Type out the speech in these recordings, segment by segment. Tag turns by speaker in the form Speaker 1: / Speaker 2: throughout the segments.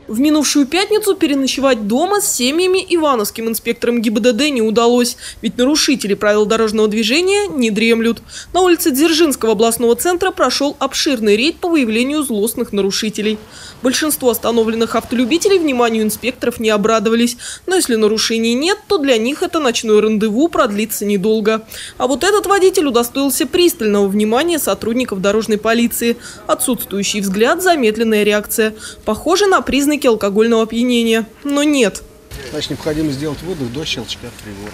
Speaker 1: В минувшую пятницу переночевать дома с семьями ивановским инспекторам ГИБДД не удалось, ведь нарушители правил дорожного движения не дремлют. На улице Дзержинского областного центра прошел обширный рейд по выявлению злостных нарушителей. Большинство остановленных автолюбителей вниманию инспекторов не обрадовались, но если нарушений нет, то для них это ночное рандеву продлится недолго. А вот этот водитель удостоился пристального внимания сотрудников дорожной полиции. Отсутствующий взгляд, замедленная реакция. Похоже на признаки алкогольного опьянения. Но нет.
Speaker 2: Значит, необходимо сделать выдох до щелчка прибора.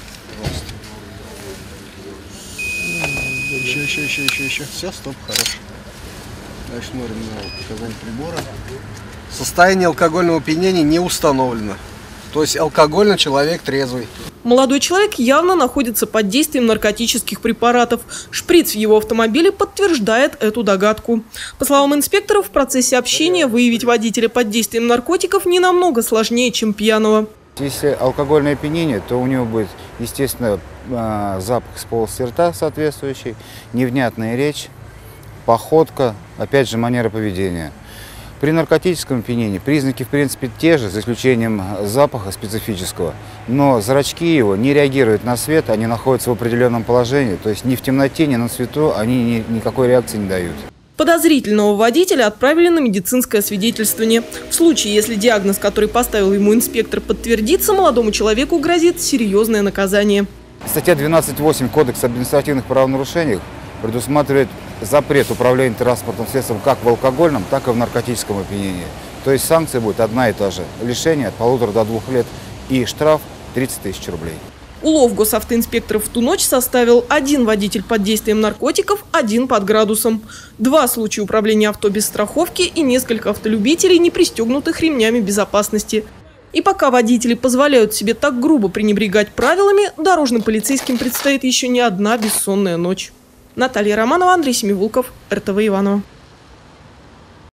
Speaker 2: Пожалуйста. Еще. Все, стоп, хорошо. Дальше смотрим на показания прибора. Состояние алкогольного опьянения не установлено. То есть алкогольный человек трезвый.
Speaker 1: Молодой человек явно находится под действием наркотических препаратов. Шприц в его автомобиле подтверждает эту догадку. По словам инспекторов, в процессе общения выявить водителя под действием наркотиков не намного сложнее, чем пьяного.
Speaker 3: Если алкогольное опьянение, то у него будет, естественно, запах с полости рта соответствующий, невнятная речь, походка, опять же, манера поведения. При наркотическом опьянении признаки, в принципе, те же, за исключением запаха специфического, но зрачки его не реагируют на свет, они находятся в определенном положении, то есть ни в темноте, ни на свету они никакой реакции не дают.
Speaker 1: Подозрительного водителя отправили на медицинское освидетельствование. В случае, если диагноз, который поставил ему инспектор, подтвердится, молодому человеку грозит серьезное наказание.
Speaker 3: Статья 12.8 Кодекса об административных правонарушениях предусматривает запрет управления транспортным средством как в алкогольном, так и в наркотическом опьянении. То есть санкция будет одна и та же – лишение от 1,5 до 2 лет и штраф 30 000 рублей.
Speaker 1: Улов госавтоинспекторов в ту ночь составил: 1 водитель под действием наркотиков, 1 под градусом, 2 случая управления авто без страховки и несколько автолюбителей, не пристегнутых ремнями безопасности. И пока водители позволяют себе так грубо пренебрегать правилами, дорожным полицейским предстоит еще не одна бессонная ночь. Наталья Романова, Андрей Семивулков, РТВ Иваново.